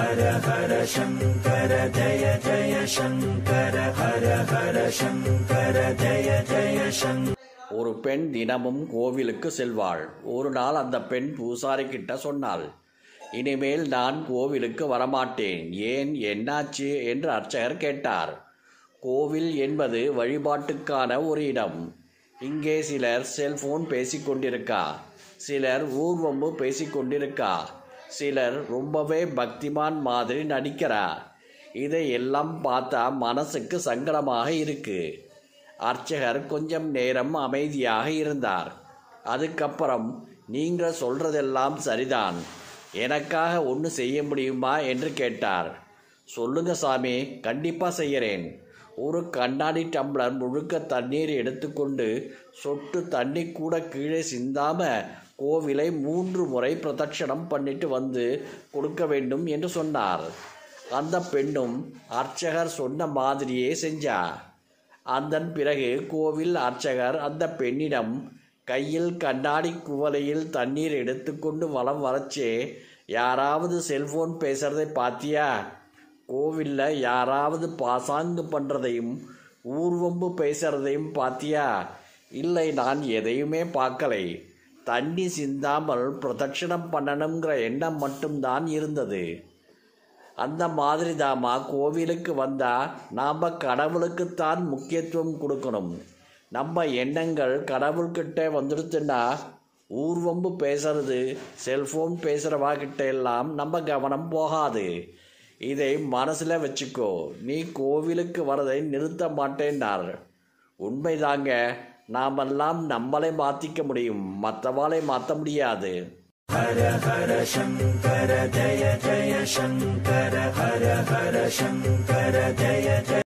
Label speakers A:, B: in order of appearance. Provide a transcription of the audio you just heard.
A: ஹர ஹர சங்கர ஜய ஜய சங்கர ஹர ஹர சங்கர ஜய ஜய சங்கர.
B: ஒரு பெண் தினமும் கோவிலுக்கு செல்வாள். ஒரு நாள் அந்த பெண் பூசாரி கிட்ட சொன்னாள், இனிமேல் நான் கோவிலுக்கு வரமாட்டேன். ஏன், என்னாச்சு என்று அர்ச்சகர் கேட்டார். கோவில் என்பது வழிபாட்டுக்கான ஒரு இடம். இங்கே சிலர் செல்போன் பேசிக்கொண்டிருக்கா, சிலர் ஊர்வம்பு பேசிக்கொண்டிருக்கா, சிலர் ரொம்பவே பக்திமான் மாதிரி நடிக்கிறா. இதையெல்லாம் பார்த்தா மனசுக்கு சங்கடமாக இருக்கு. அர்ச்சகர் கொஞ்சம் நேரம் அமைதியாக இருந்தார். அதுக்கப்புறம், நீங்கள் சொல்றதெல்லாம் சரிதான், எனக்காக ஒன்று செய்ய முடியுமா என்று கேட்டார். சொல்லுங்க சாமி, கண்டிப்பா செய்கிறேன். ஒரு கண்ணாடி டம்ளர் முழுக்க தண்ணீர் எடுத்துக்கொண்டு சொட்டு தண்ணி கூட கீழே சிந்தாம கோவிலை 3 முறை பிரதட்சணம் பண்ணிட்டு வந்து கொடுக்க வேண்டும் என்று சொன்னார். அந்த பெண்ணும் அர்ச்சகர் சொன்ன மாதிரியே செஞ்சா. அதன் பிறகு கோவில் அர்ச்சகர் அந்த பெண்ணிடம் கையில் கண்ணாடி குவளையில் தண்ணீர் எடுத்துக்கொண்டு வலம் வரச்சே, யாராவது செல்போன் பேசுறதை பார்த்தியா? கோவிலில் யாராவது பாசாங்கு பண்ணுறதையும் ஊர்வம்பு பேசுறதையும் பார்த்தியா? இல்லை, நான் எதையுமே பார்க்கலை. தண்ணி சிந்தாமல் பிரதட்சணம் பண்ணணுங்கிற எண்ணம் மட்டும்தான் இருந்தது. அந்த மாதிரி தாமா கோவிலுக்கு வந்தால் நாம் கடவுளுக்குத்தான் முக்கியத்துவம் கொடுக்கணும். நம்ம எண்ணங்கள் கடவுள்கிட்ட வந்துடுத்துன்னா ஊர்வம்பு பேசுறது, செல்ஃபோன் பேசுகிறவாகிட்ட எல்லாம் நம்ம கவனம் போகாது. இதை மனசில் வச்சுக்கோ. நீ கோவிலுக்கு வரதை நிறுத்த மாட்டேன்னார். உண்மைதாங்க, நாமெல்லாம் நம்மளை மாற்றிக்க முடியும், மற்றவாளை மாற்ற முடியாது.
A: ஹர ஹர சங்கர ஜய ஜய சங்கர ஹர ஹர சங்கர ஜய ஜய